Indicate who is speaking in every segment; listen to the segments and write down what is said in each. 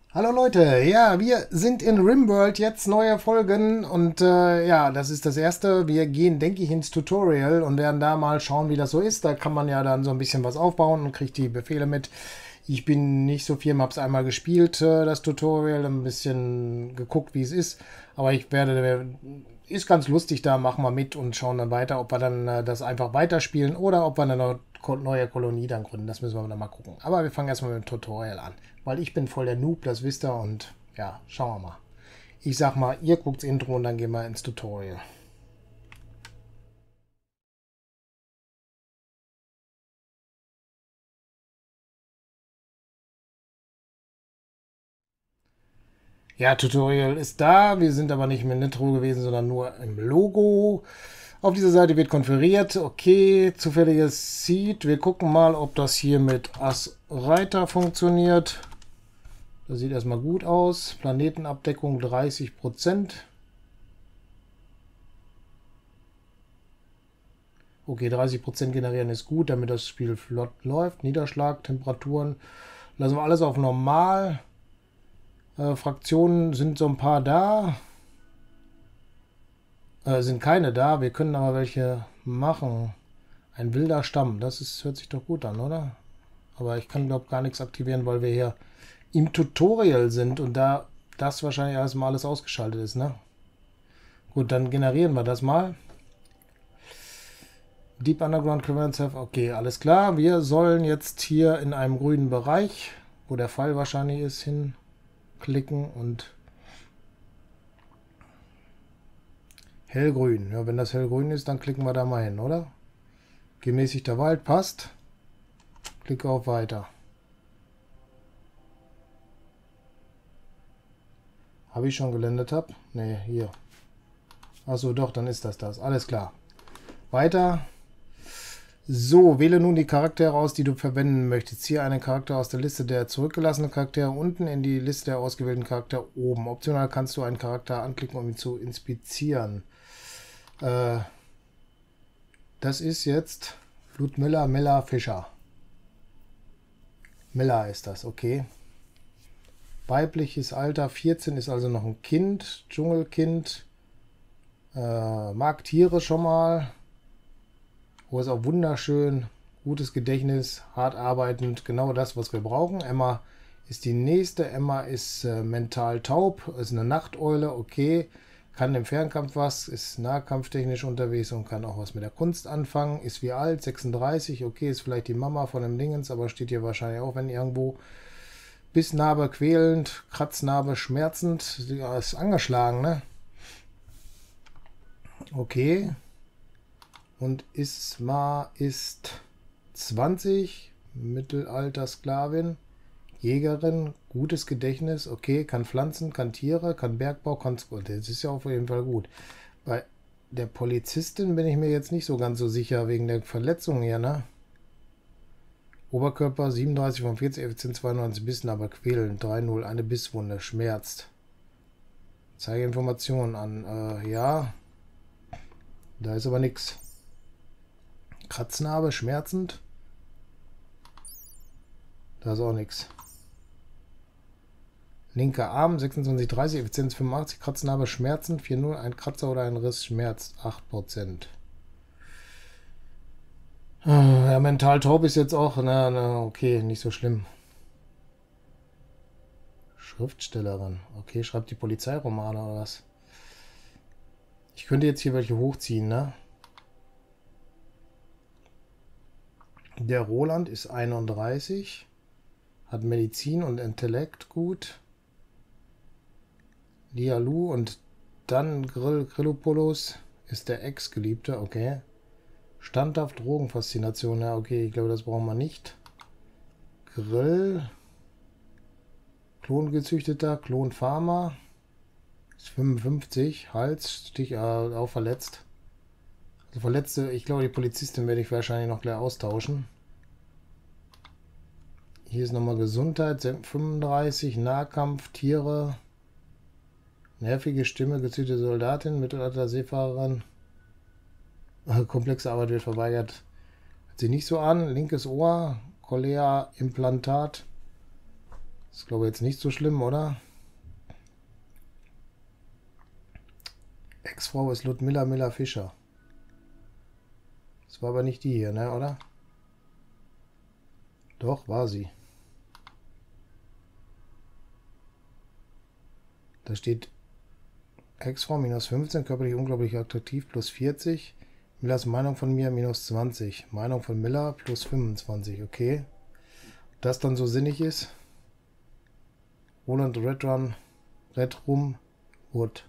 Speaker 1: Hallo Leute, ja, wir sind in RimWorld, jetzt neue Folgen und ja, das ist das erste. Wir gehen, denke ich, ins Tutorial und werden da mal schauen, wie das so ist. Da kann man ja dann so ein bisschen was aufbauen und kriegt die Befehle mit. Ich bin nicht so viel, habe es einmal gespielt, das Tutorial, ein bisschen geguckt, wie es ist. Aber ist ganz lustig, da machen wir mit und schauen dann weiter, ob wir dann das einfach weiterspielen oder ob wir eine neue Kolonie dann gründen. Das müssen wir dann mal gucken. Aber wir fangen erstmal mit dem Tutorial an, weil ich bin voll der Noob, das wisst ihr und ja, schauen wir mal. Ich sag mal, ihr guckt's Intro und dann gehen wir ins Tutorial. Ja, Tutorial ist da. Wir sind aber nicht im Intro gewesen, sondern nur im Logo. Auf dieser Seite wird konfiguriert. Okay, zufälliges Seed. Wir gucken mal, ob das hier mit Ass Reiter funktioniert. Das sieht erstmal gut aus. Planetenabdeckung 30%. Okay, 30% generieren ist gut, damit das Spiel flott läuft. Niederschlag, Temperaturen. Lassen wir alles auf normal. Fraktionen sind so ein paar da. Sind keine da. Wir können aber welche machen. Ein wilder Stamm. Hört sich doch gut an, oder? Aber ich kann, glaube ich, gar nichts aktivieren, weil wir hier im Tutorial sind und da das wahrscheinlich erstmal alles ausgeschaltet ist, ne? Gut, dann generieren wir das mal. Deep Underground Caverns have. Okay, alles klar. Wir sollen jetzt hier in einem grünen Bereich, wo der Pfeil wahrscheinlich ist, hinklicken und hellgrün. Ja, wenn das hellgrün ist, dann klicken wir da mal hin, oder? Gemäßigter Wald passt. Klicke auf Weiter. Habe ich schon gelandet hab? Ne, hier. Achso, doch, dann ist das. Alles klar. Weiter. So, wähle nun die Charaktere aus, die du verwenden möchtest. Ziehe einen Charakter aus der Liste der zurückgelassenen Charaktere unten in die Liste der ausgewählten Charaktere oben. Optional kannst du einen Charakter anklicken, um ihn zu inspizieren. Das ist jetzt Ludmilla Mella Fischer. Mella ist das, okay. Weibliches Alter 14 ist also noch ein Kind, Dschungelkind. Mag Tiere schon mal. Oh, ist auch wunderschön. Gutes Gedächtnis, hart arbeitend, genau das, was wir brauchen. Emma ist die nächste. Emma ist mental taub, ist eine Nachteule, okay. Kann im Fernkampf was, ist nahkampftechnisch unterwegs und kann auch was mit der Kunst anfangen. Ist wie alt? 36, okay, ist vielleicht die Mama von dem Dingens, aber steht hier wahrscheinlich auch, wenn irgendwo. Bissnarbe quälend, Kratznarbe schmerzend. Ja, ist angeschlagen, ne? Okay. Und Isma ist 20, Mittelalter-Sklavin, Jägerin, gutes Gedächtnis, okay, kann Pflanzen, kann Tiere, kann Bergbau, kann... Das ist ja auf jeden Fall gut. Bei der Polizistin bin ich mir jetzt nicht so ganz so sicher, wegen der Verletzung hier, ne? Oberkörper 37 von 40, Effizienz 92, Bissen, aber quälend, 3-0, eine Bisswunde, schmerzt. Zeige Informationen an, ja, da ist aber nichts. Kratznarbe, schmerzend. Da ist auch nichts. Linker Arm, 26,30, Effizienz 85, Kratznarbe, schmerzend, 4,0, ein Kratzer oder ein Riss, schmerzt, 8%. Ja, mental taub ist jetzt auch, na, okay, nicht so schlimm. Schriftstellerin. Okay, schreibt die Polizeiromane oder was? Ich könnte jetzt hier welche hochziehen, ne? Der Roland ist 31, hat Medizin und Intellekt gut. Lialu und dann Grillopoulos ist der Ex-Geliebte, okay. Standhaft Drogenfaszination, ja, okay, ich glaube, das brauchen wir nicht. Grill, Klongezüchteter, Klonfarmer, ist 55, Hals, Stich, auch verletzt. Also Verletzte, ich glaube, die Polizistin werde ich wahrscheinlich noch gleich austauschen. Hier ist nochmal Gesundheit, 35, Nahkampf, Tiere, nervige Stimme, gezüchtete Soldatin, Mittelalter-Seefahrerin. Komplexe Arbeit wird verweigert. Hört sich nicht so an. Linkes Ohr, Cholea-Implantat. Ist, glaube ich, jetzt nicht so schlimm, oder? Ex-Frau ist Ludmilla Miller-Fischer. Das war aber nicht die hier, ne, oder? Doch, war sie. Da steht Ex-Frau minus 15, körperlich unglaublich attraktiv plus 40. Millers Meinung von mir minus 20. Meinung von Miller plus 25, okay. Das dann so sinnig ist. Roland Redrum Wood.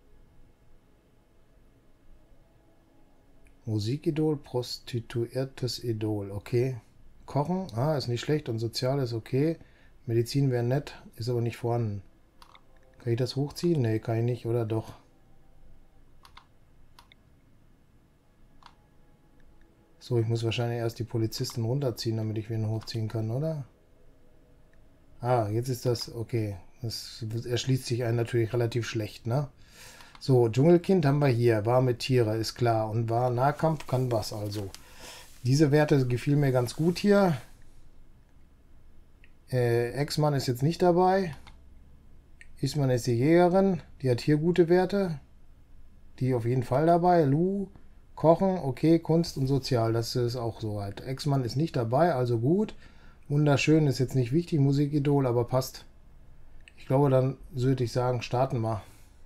Speaker 1: Musikidol, prostituiertes Idol, okay. Kochen, ist nicht schlecht und sozial ist okay. Medizin wäre nett, ist aber nicht vorhanden. Kann ich das hochziehen? Ne, kann ich nicht, oder doch? So, ich muss wahrscheinlich erst die Polizisten runterziehen, damit ich wen hochziehen kann, oder? Jetzt ist das, okay. Das erschließt sich einem natürlich relativ schlecht, ne? So, Dschungelkind haben wir hier. Warme Tiere, ist klar. Und war Nahkampf, kann was also. Diese Werte gefielen mir ganz gut hier. Ex-Mann ist jetzt nicht dabei. Isman ist die Jägerin. Die hat hier gute Werte. Die auf jeden Fall dabei. Lou, Kochen, okay. Kunst und Sozial, das ist auch soweit. Ex-Mann ist nicht dabei, also gut. Wunderschön ist jetzt nicht wichtig. Musikidol, aber passt. Ich glaube, dann würde ich sagen, starten wir.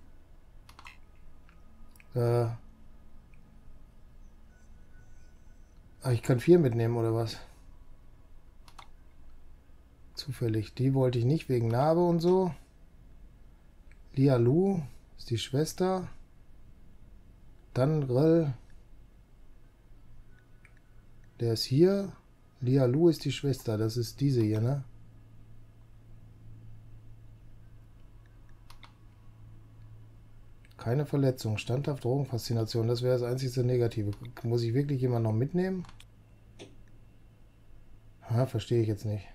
Speaker 1: Ich kann 4 mitnehmen, oder was? Zufällig. Die wollte ich nicht, wegen Narbe und so. Lia Lu ist die Schwester. Dann Grill. Der ist hier. Lia Lu ist die Schwester. Das ist diese hier, ne? Keine Verletzung. Standhaft, Drogenfaszination. Das wäre das einzige Negative. Muss ich wirklich jemanden noch mitnehmen? Verstehe ich jetzt nicht.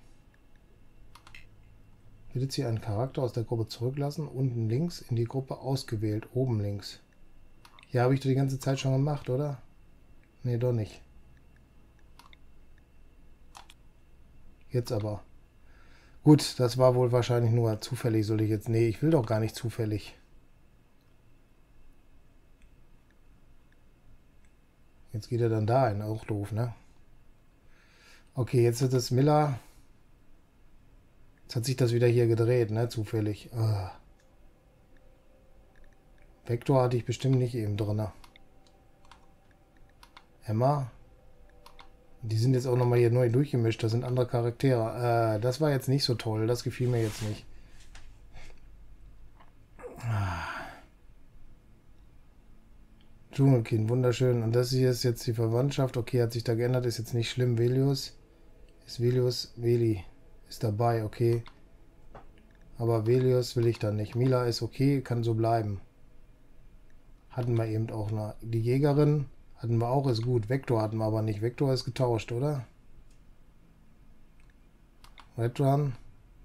Speaker 1: Bittet sie einen Charakter aus der Gruppe zurücklassen. Unten links in die Gruppe ausgewählt. Oben links. Ja, habe ich doch die ganze Zeit schon gemacht, oder? Nee, doch nicht. Jetzt aber. Gut, das war wohl wahrscheinlich nur zufällig. Soll ich jetzt... Nee, ich will doch gar nicht zufällig. Jetzt geht er dann da hin. Auch doof, ne? Okay, jetzt ist es Miller. Jetzt hat sich das wieder hier gedreht, ne? Zufällig. Vektor hatte ich bestimmt nicht eben drin. Emma. Die sind jetzt auch nochmal hier neu durchgemischt. Das sind andere Charaktere. Das war jetzt nicht so toll. Das gefiel mir jetzt nicht. Dschungelkind, wunderschön. Und das hier ist jetzt die Verwandtschaft. Okay, hat sich da geändert. Ist jetzt nicht schlimm. Velius. Ist Velius. Veli ist dabei. Okay. Aber Velius will ich dann nicht. Mila ist okay. Kann so bleiben. Hatten wir eben auch noch. Die Jägerin hatten wir auch. Ist gut. Vektor hatten wir aber nicht. Vektor ist getauscht, oder? Redrun.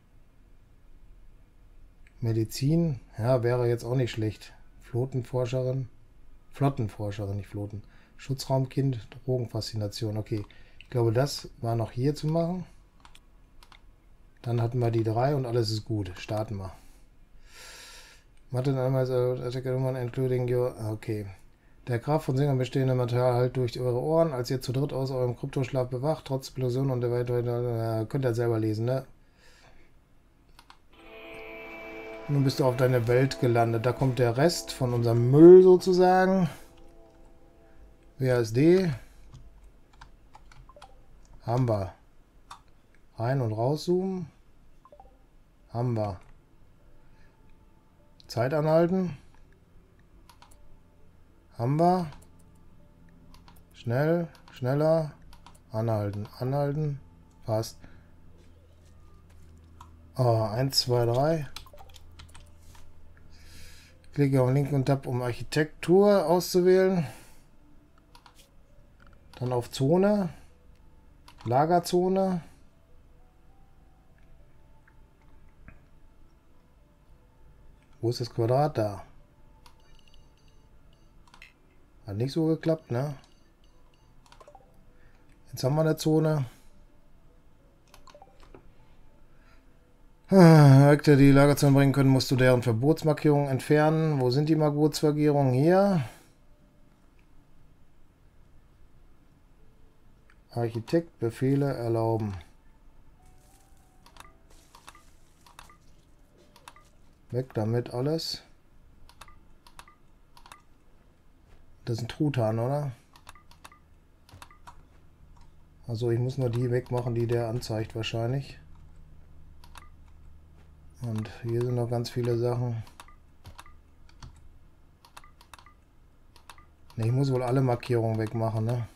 Speaker 1: Medizin. Ja, wäre jetzt auch nicht schlecht. Flottenforscherin. Flottenforscherin, nicht Floten. Schutzraumkind, Drogenfaszination. Okay, ich glaube, das war noch hier zu machen. Dann hatten wir die 3 und alles ist gut. Starten wir. Mathe einmal including your... Okay. Der Kraft von Singern bestehende Material halt durch eure Ohren, als ihr zu dritt aus eurem Kryptoschlaf bewacht, trotz Explosion und der Welt... könnt ihr selber lesen, ne? Nun bist du auf deine Welt gelandet. Da kommt der Rest von unserem Müll sozusagen. WASD. Haben wir. Rein- und rauszoomen. Haben wir. Zeit anhalten. Haben wir. Schnell, schneller. Anhalten, anhalten. Passt. 1, 2, 3. Klicke auf den linken Tab, um Architektur auszuwählen. Dann auf Zone. Lagerzone. Wo ist das Quadrat? Da. Hat nicht so geklappt, ne? Jetzt haben wir eine Zone. Objekte, die Lagerzone bringen können, musst du deren Verbotsmarkierungen entfernen. Wo sind die Verbotsmarkierungen? Hier. Architekt, Befehle erlauben. Weg damit alles. Das ist ein Truthahn, oder? Also ich muss nur die wegmachen, die der anzeigt wahrscheinlich. Und hier sind noch ganz viele Sachen. Ne, ich muss wohl alle Markierungen wegmachen, ne?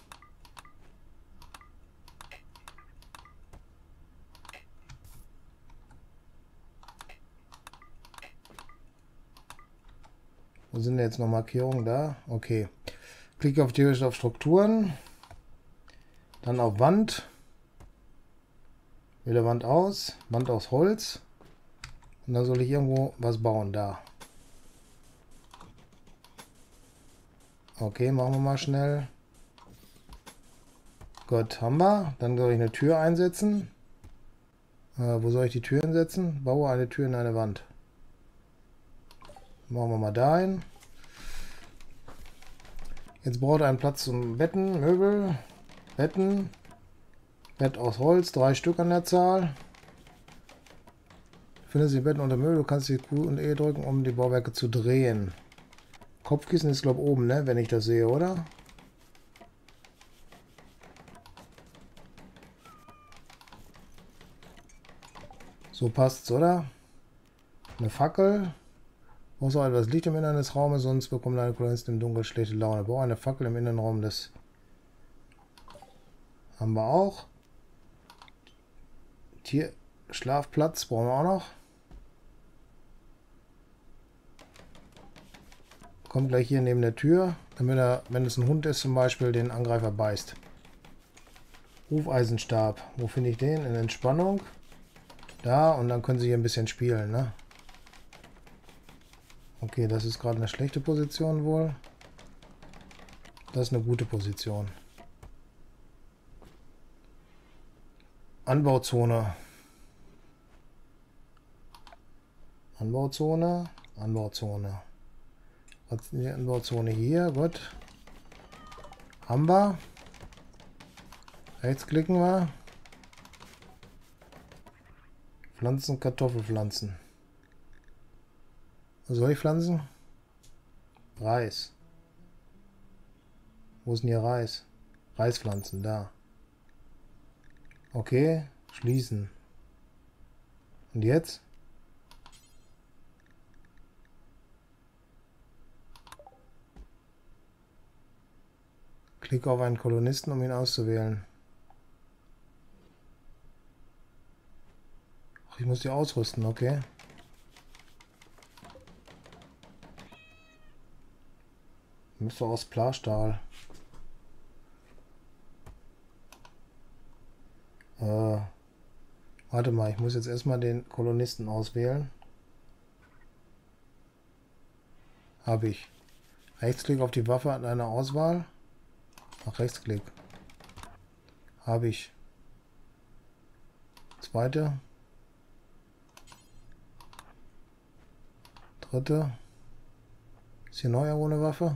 Speaker 1: Wo sind denn jetzt noch Markierungen da? Okay. Klicke auf Strukturen. Dann auf Wand. Wähle Wand aus. Wand aus Holz. Und dann soll ich irgendwo was bauen. Da. Okay, machen wir mal schnell. Gut, haben wir. Dann soll ich eine Tür einsetzen. Wo soll ich die Tür hinsetzen? Baue eine Tür in eine Wand. Machen wir mal da hin. Jetzt braucht er einen Platz zum Betten, Möbel, Betten, Bett aus Holz, 3 Stück an der Zahl. Findest die Betten unter Möbel, du kannst die Q und E drücken, um die Bauwerke zu drehen. Kopfkissen ist, glaube ich, oben, ne? Wenn ich das sehe, oder? So passt's, oder? Eine Fackel. Muss auch etwas Licht im Inneren des Raumes, sonst bekommen deine Kolonisten im Dunkeln schlechte Laune. Bau eine Fackel im Innenraum des... Haben wir auch. Tier... Schlafplatz brauchen wir auch noch. Kommt gleich hier neben der Tür, damit er, wenn es ein Hund ist zum Beispiel, den Angreifer beißt. Hufeisenstab. Wo finde ich den? In Entspannung. Da, und dann können sie hier ein bisschen spielen, ne? Okay, das ist gerade eine schlechte Position wohl. Das ist eine gute Position. Anbauzone. Anbauzone. Anbauzone. Was ist die Anbauzone hier? Gut. Haben wir. Rechts klicken wir. Pflanzen, Kartoffelpflanzen. Was soll ich pflanzen? Reis. Wo ist denn hier Reis? Reispflanzen, da. Okay, schließen. Und jetzt? Klicke auf einen Kolonisten, um ihn auszuwählen. Ach, ich muss die ausrüsten, okay. Müsste aus Plastahl. Warte mal, ich muss jetzt erstmal den Kolonisten auswählen. Habe ich. Rechtsklick auf die Waffe an einer Auswahl. Ach, Rechtsklick. Habe ich. Zweite. Dritte. Ist hier neu ohne Waffe?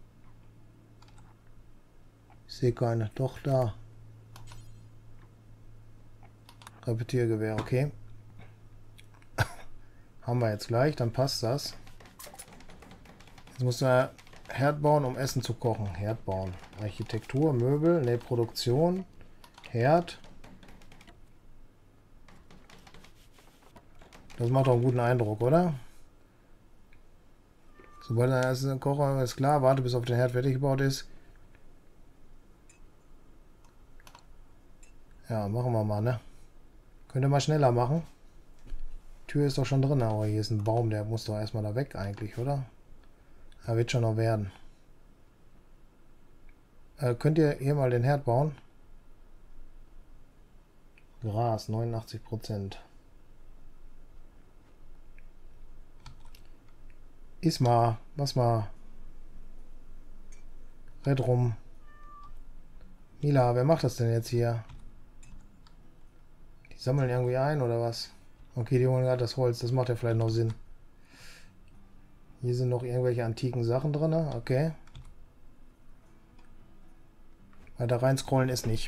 Speaker 1: Ich sehe keine. Doch, da. Repetiergewehr, okay. Haben wir jetzt gleich, dann passt das. Jetzt muss er Herd bauen, um Essen zu kochen. Herd bauen. Architektur, Möbel, ne, Produktion, Herd. Das macht doch einen guten Eindruck, oder? Sobald er Essen kochen ist klar, warte bis auf den Herd fertig gebaut ist. Ja, machen wir mal, ne? Könnt ihr mal schneller machen. Die Tür ist doch schon drin, aber hier ist ein Baum, der muss doch erstmal da weg eigentlich, oder? Er wird schon noch werden. Könnt ihr hier mal den Herd bauen? Gras, 89%. Iss mal, was mal. Red rum. Mila, wer macht das denn jetzt hier? Die sammeln irgendwie ein, oder was? Okay, die holen gerade das Holz. Das macht ja vielleicht noch Sinn. Hier sind noch irgendwelche antiken Sachen drin. Okay. Weiter rein scrollen ist nicht.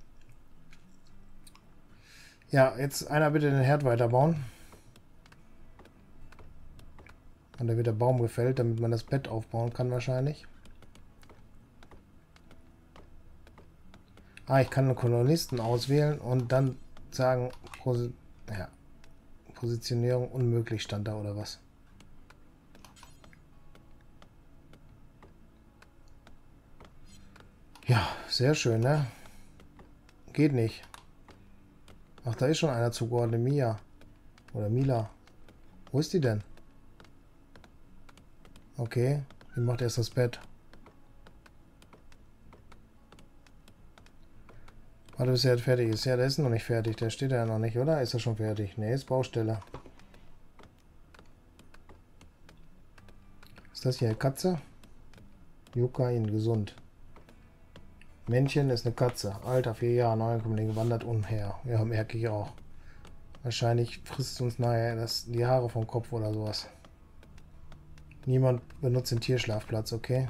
Speaker 1: Ja, jetzt einer bitte den Herd weiterbauen. Und da wird der Baum gefällt, damit man das Bett aufbauen kann wahrscheinlich. Ah, ich kann einen Kolonisten auswählen und dann sagen, ja, Positionierung unmöglich stand da oder was. Ja, sehr schön, ne? Geht nicht. Ach, da ist schon einer zugeordnet, Mia. Oder Mila. Wo ist die denn? Okay, die macht erst das Bett. Warte, bis er fertig ist. Ja, der ist noch nicht fertig. Der steht ja noch nicht, oder? Ist er schon fertig? Ne, ist Baustelle. Ist das hier eine Katze? Jukain, gesund. Männchen ist eine Katze. Alter, 4 Jahre, Neuankömmling, wandert umher. Ja, merke ich auch. Wahrscheinlich frisst uns nachher die Haare vom Kopf oder sowas. Niemand benutzt den Tierschlafplatz, okay.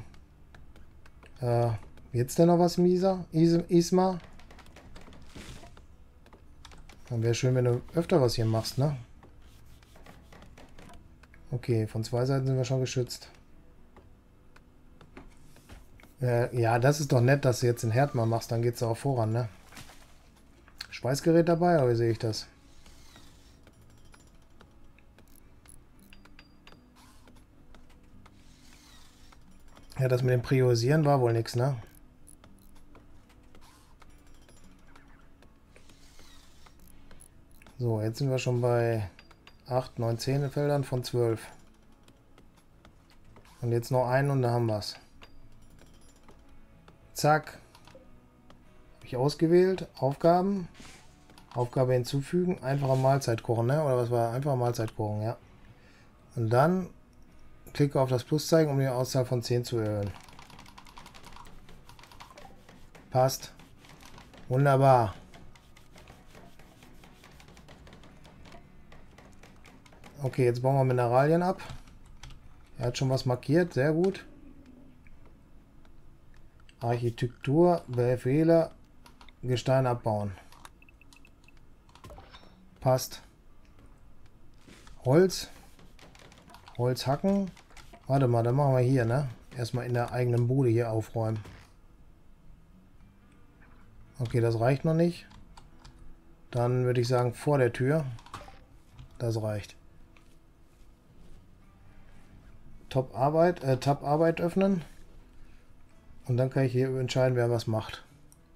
Speaker 1: Jetzt denn noch was, Misa? Isma? Dann wäre schön, wenn du öfter was hier machst, ne? Okay, von 2 Seiten sind wir schon geschützt. Ja, das ist doch nett, dass du jetzt den Herd mal machst, dann geht's auch voran, ne? Schweißgerät dabei, oder wie sehe ich das? Ja, das mit dem Priorisieren war wohl nichts, ne? So, jetzt sind wir schon bei 8, 9, 10 Feldern von 12. Und jetzt noch einen und da haben wir es. Zack. Habe ich ausgewählt. Aufgaben. Aufgabe hinzufügen. Einfache Mahlzeit kochen, ne? Oder was war? Einfache Mahlzeit kochen, ja. Und dann klicke auf das Pluszeichen, um die Auszahl von 10 zu erhöhen. Passt. Wunderbar. Okay, jetzt bauen wir Mineralien ab. Er hat schon was markiert, sehr gut. Architektur, Befehle, Gestein abbauen. Passt. Holz. Holz hacken. Warte mal, dann machen wir hier, ne? Erstmal in der eigenen Bude hier aufräumen. Okay, das reicht noch nicht. Dann würde ich sagen, vor der Tür. Das reicht. Tab Arbeit öffnen. Und dann kann ich hier entscheiden, wer was macht.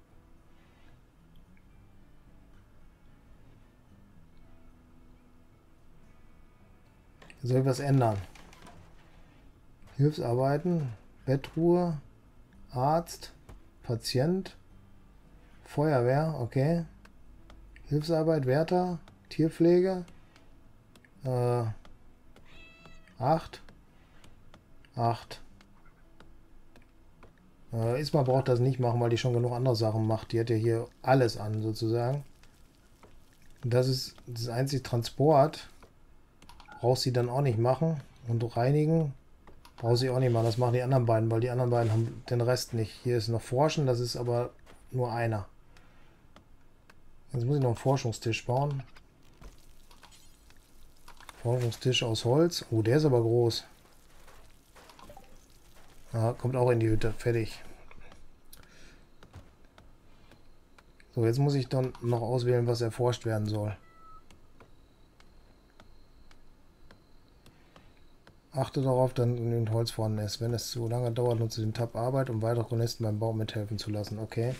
Speaker 1: Soll ich was ändern? Hilfsarbeiten, Bettruhe, Arzt, Patient, Feuerwehr, okay. Hilfsarbeit, Wärter, Tierpflege, 8. Isma braucht das nicht machen, weil die schon genug andere Sachen macht. Die hat ja hier alles an, sozusagen. Das ist das einzige Transport. Braucht sie dann auch nicht machen. Und reinigen braucht sie auch nicht machen. Das machen die anderen beiden, weil die anderen beiden haben den Rest nicht. Hier ist noch Forschen, das ist aber nur einer. Jetzt muss ich noch einen Forschungstisch bauen. Forschungstisch aus Holz. Oh, der ist aber groß. Ja, kommt auch in die Hütte. Fertig. So, jetzt muss ich dann noch auswählen, was erforscht werden soll. Achte darauf, dass genügend Holz vorhanden ist. Wenn es zu lange dauert, nutze den Tab Arbeit, um weitere Kolonisten beim Bau mithelfen zu lassen. Okay.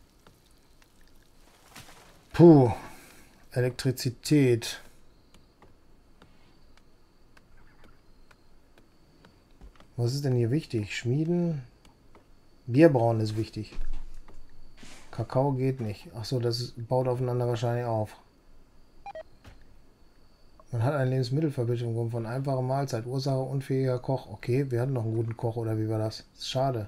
Speaker 1: Puh. Elektrizität. Was ist denn hier wichtig? Schmieden. Bierbrauen ist wichtig. Kakao geht nicht. Achso, baut aufeinander wahrscheinlich auf. Man hat eine Lebensmittelverbesserung von einfacher Mahlzeit. Ursache unfähiger Koch. Okay, wir hatten noch einen guten Koch, oder wie war das? Ist schade.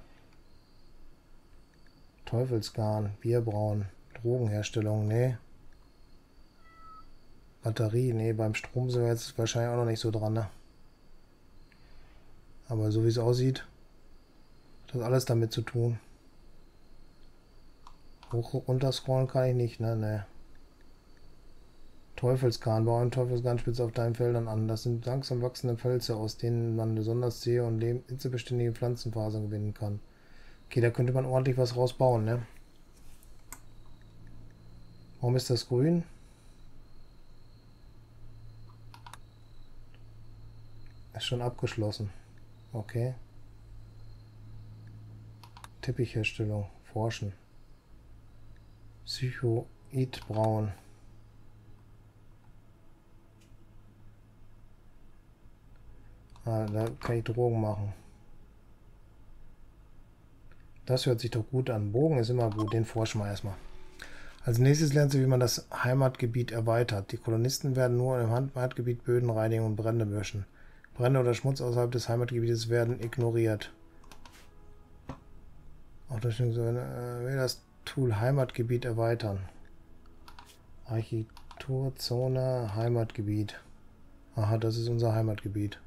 Speaker 1: Teufelsgarn, Bierbrauen, Drogenherstellung, nee. Batterie, nee, beim Strom sind wir jetzt wahrscheinlich auch noch nicht so dran, ne? Aber so wie es aussieht, hat das alles damit zu tun. Hoch runter scrollen kann ich nicht, ne? Ne. Teufelskahn. Baue einen Teufelskahn-Spitze auf deinen Feldern an. Das sind langsam wachsende Felsen, aus denen man besonders zähe und hitzebeständige Pflanzenfasern gewinnen kann. Okay, da könnte man ordentlich was rausbauen, ne? Warum ist das grün? Ist schon abgeschlossen. Okay. Teppichherstellung. Forschen. Psychoid braun. Ah, da kann ich Drogen machen. Das hört sich doch gut an. Bogen ist immer gut. Den forschen wir erstmal. Als nächstes lernst du, wie man das Heimatgebiet erweitert. Die Kolonisten werden nur im Heimatgebiet Böden reinigen und Brände löschen. Brände oder Schmutz außerhalb des Heimatgebietes werden ignoriert. Auch das Tool Heimatgebiet erweitern. Architekturzone Heimatgebiet. Aha, das ist unser Heimatgebiet.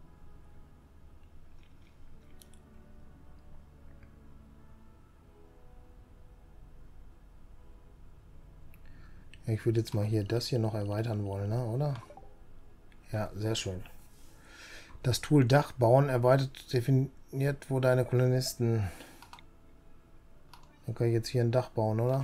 Speaker 1: Ich würde jetzt mal hier das hier noch erweitern wollen, ne, oder? Ja, sehr schön. Das Tool Dach bauen erweitert definiert, wo deine Kolonisten... Dann kann ich jetzt hier ein Dach bauen, oder?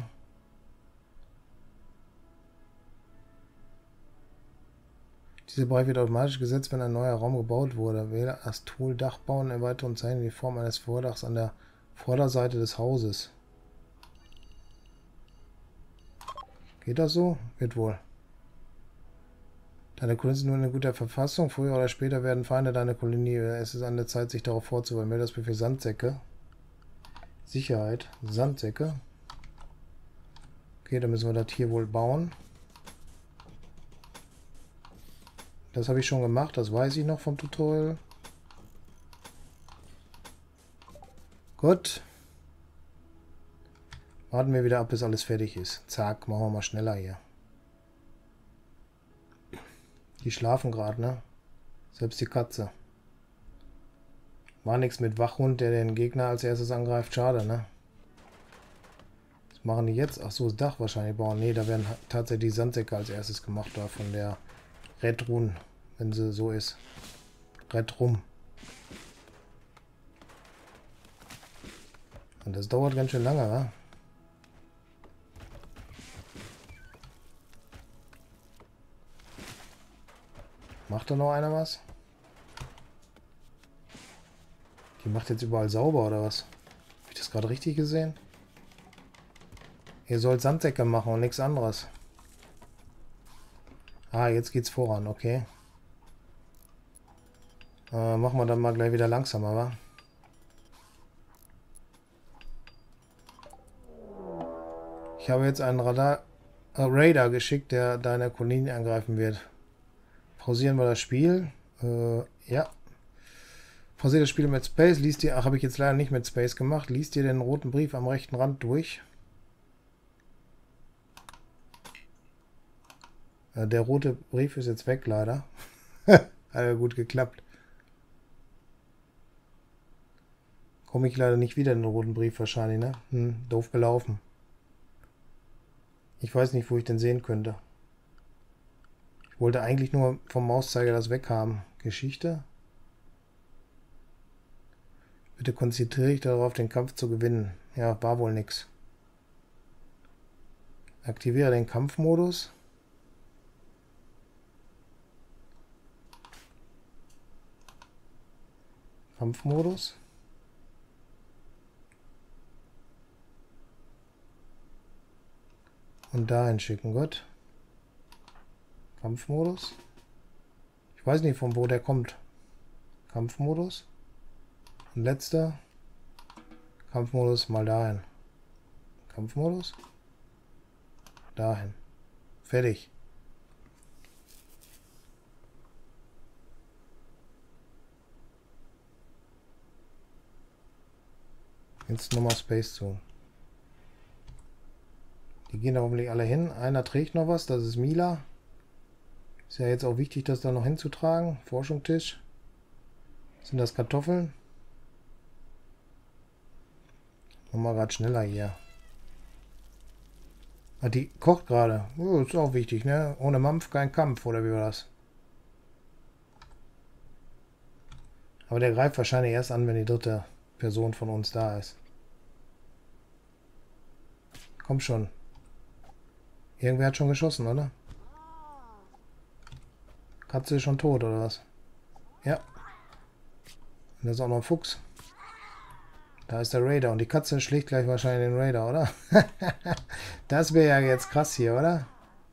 Speaker 1: Dieser Bereich wird automatisch gesetzt, wenn ein neuer Raum gebaut wurde. Wähle das Tool Dach bauen, erweitere und zeichne die Form eines Vordachs an der Vorderseite des Hauses. Geht das so? Wird wohl. Deine Kolonie ist nur in guter Verfassung. Früher oder später werden Feinde deiner Kolonie. Es ist an der Zeit, sich darauf vorzubereiten. Wähle das Befehl Sandsäcke. Sicherheit. Sandsäcke. Okay, dann müssen wir das hier wohl bauen. Das habe ich schon gemacht. Das weiß ich noch vom Tutorial. Gut. Warten wir wieder ab, bis alles fertig ist. Zack, machen wir mal schneller hier. Die schlafen gerade, ne? Selbst die Katze. War nichts mit Wachhund, der den Gegner als erstes angreift. Schade, ne? Was machen die jetzt? Ach so, das Dach wahrscheinlich bauen. Ne, da werden tatsächlich die Sandsäcke als erstes gemacht, da von der Red Run, wenn sie so ist. Red Rum. Und das dauert ganz schön lange, wa? Macht da noch einer was? Die macht jetzt überall sauber, oder was? Habe ich das gerade richtig gesehen? Ihr sollt Sandsäcke machen und nichts anderes. Ah, jetzt geht's voran, okay. Machen wir dann mal gleich wieder langsamer, wa? Ich habe jetzt einen Raider geschickt, der deine Kolonie angreifen wird. Pausieren wir das Spiel. Ja. Pausiere das Spiel mit Space. Liest dir, ach, habe ich jetzt leider nicht mit Space gemacht. Liest dir den roten Brief am rechten Rand durch. Der rote Brief ist jetzt weg, leider. Hat ja gut geklappt. Komme ich leider nicht wieder in den roten Brief wahrscheinlich, ne? Doof gelaufen. Ich weiß nicht, wo ich den sehen könnte. Ich wollte eigentlich nur vom Mauszeiger das weghaben. Geschichte. Bitte konzentriere dich darauf, den Kampf zu gewinnen. Ja, war wohl nix. Aktiviere den Kampfmodus. Kampfmodus. Und dahin schicken, gut. Kampfmodus. Ich weiß nicht, von wo der kommt. Kampfmodus. Und letzter. Kampfmodus mal dahin. Kampfmodus. Dahin. Fertig. Jetzt nochmal Space zu. Die gehen da hoffentlich alle hin. Einer trägt noch was, das ist Mila. Ist ja jetzt auch wichtig, das da noch hinzutragen. Forschungstisch. Sind das Kartoffeln? Machen wir gerade schneller hier. Ah, die kocht gerade. Oh, ist auch wichtig, ne? Ohne Mampf kein Kampf, oder wie war das? Aber der greift wahrscheinlich erst an, wenn die dritte Person von uns da ist. Komm schon. Irgendwer hat schon geschossen, oder? Katze ist schon tot, oder was? Ja. Und das ist auch noch ein Fuchs. Da ist der Raider. Und die Katze schlägt gleich wahrscheinlich den Raider, oder? Das wäre ja jetzt krass hier, oder?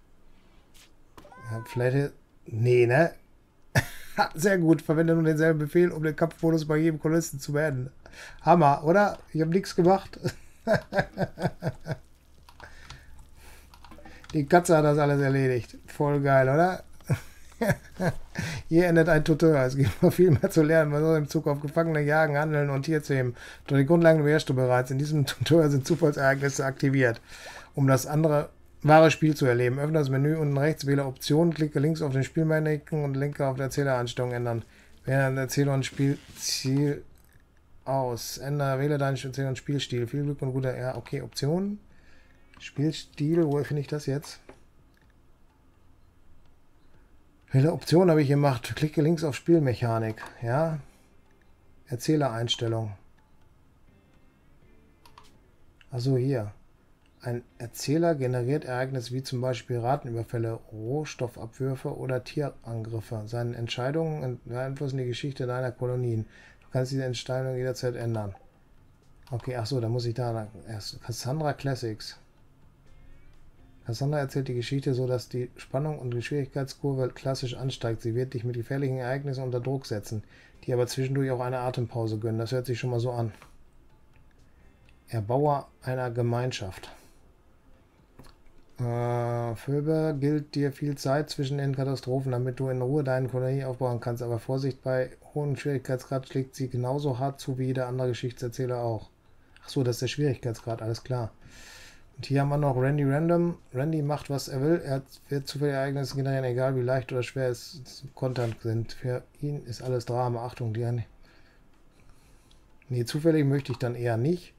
Speaker 1: Ja, vielleicht... Nee, ne? Sehr gut. Verwende nun denselben Befehl, um den Kampfmodus bei jedem Kolonisten zu beenden. Hammer, oder? Ich habe nichts gemacht. Die Katze hat das alles erledigt. Voll geil, oder? Hier endet ein Tutorial. Es gibt noch viel mehr zu lernen. Man soll im Zug auf Gefangene jagen, handeln und Tier zähmen. Doch die Grundlagen beherrschst du bereits. In diesem Tutorial sind Zufallsereignisse aktiviert, um das wahre Spiel zu erleben. Öffne das Menü unten rechts, wähle Optionen, klicke links auf den Spielmechaniken und linke auf die Erzählereinstellung ändern. Wähle dein Erzähler und Spielziel aus. Wähle deinen Erzähler und Spielstil. Viel Glück und gute... Ja, okay, Optionen. Spielstil, wo finde ich das jetzt? Welche Option habe ich gemacht? Klicke links auf Spielmechanik. Ja. Erzählereinstellung. Also hier. Ein Erzähler generiert Ereignisse wie zum Beispiel Piratenüberfälle, Rohstoffabwürfe oder Tierangriffe. Seine Entscheidungen beeinflussen die Geschichte deiner Kolonien. Du kannst diese Entscheidung jederzeit ändern. Okay, achso, da muss ich da erst. Cassandra Classics. Cassandra erzählt die Geschichte so, dass die Spannung und die Schwierigkeitskurve klassisch ansteigt. Sie wird dich mit gefährlichen Ereignissen unter Druck setzen, die aber zwischendurch auch eine Atempause gönnen. Das hört sich schon mal so an. Erbauer einer Gemeinschaft. Für gilt dir viel Zeit zwischen den Katastrophen, damit du in Ruhe deine Kolonie aufbauen kannst. Aber Vorsicht, bei hohem Schwierigkeitsgrad schlägt sie genauso hart zu wie jeder andere Geschichtserzähler auch. Achso, das ist der Schwierigkeitsgrad, alles klar. Und hier haben wir noch Randy Random. Randy macht, was er will. Er wird zufällige Ereignisse generieren, egal wie leicht oder schwer es Content sind. Für ihn ist alles Drama. Achtung, die... Nee, zufällig möchte ich dann eher nicht.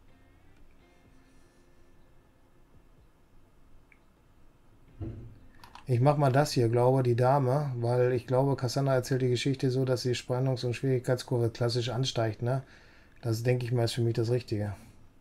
Speaker 1: Ich mache mal das hier, glaube die Dame, weil ich glaube, Cassandra erzählt die Geschichte so, dass die Spannungs- und Schwierigkeitskurve klassisch ansteigt, ne? Das, denke ich mal, ist für mich das Richtige.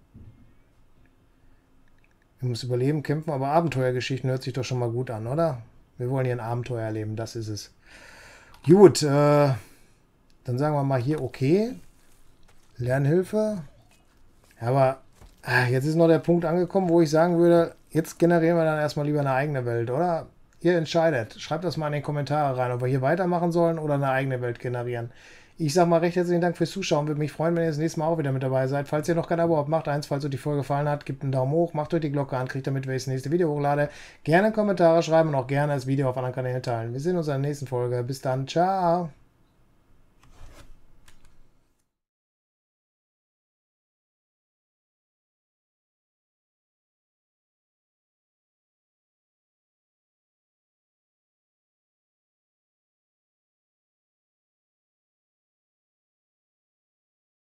Speaker 1: Wir müssen überleben, kämpfen, aber Abenteuergeschichten hört sich doch schon mal gut an, oder? Wir wollen hier ein Abenteuer erleben, das ist es. Gut, dann sagen wir mal hier okay. Lernhilfe. Ja, aber jetzt ist noch der Punkt angekommen, wo ich sagen würde, jetzt generieren wir dann erstmal lieber eine eigene Welt, oder? Ihr entscheidet. Schreibt das mal in die Kommentare rein, ob wir hier weitermachen sollen oder eine eigene Welt generieren. Ich sage mal recht herzlichen Dank fürs Zuschauen. Würde mich freuen, wenn ihr das nächste Mal auch wieder mit dabei seid. Falls ihr noch kein Abo habt, macht eins. Falls euch die Folge gefallen hat, gebt einen Daumen hoch, macht euch die Glocke an, kriegt damit, wenn ich das nächste Video hochlade. Gerne Kommentare schreiben und auch gerne das Video auf anderen Kanälen teilen. Wir sehen uns in der nächsten Folge. Bis dann. Ciao.